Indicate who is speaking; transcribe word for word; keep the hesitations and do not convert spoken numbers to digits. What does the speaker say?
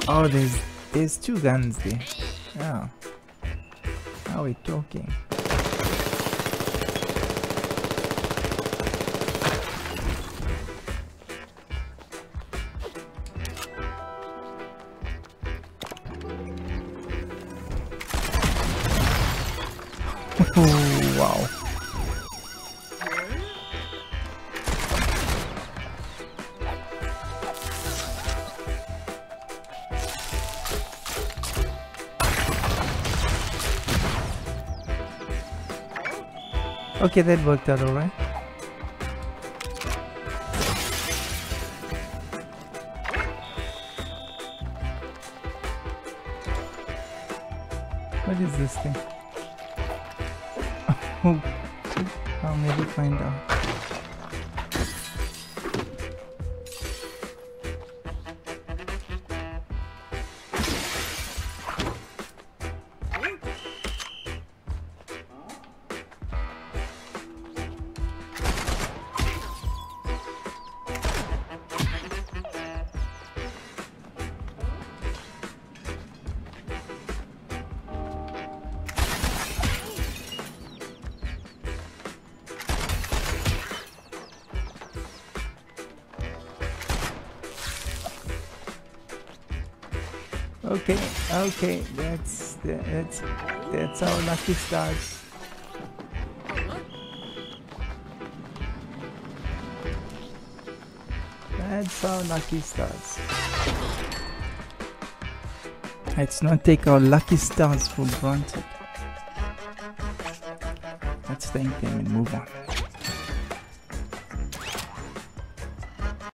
Speaker 1: Oh, there's there's two guns there. Oh. How are we talking? Oh, wow. Okay, that worked out alright. What is this thing? Oh, I'll never find out. Okay, okay, that's that's that's our lucky stars. That's our lucky stars. Let's not take our lucky stars for granted. Let's thank them and move on.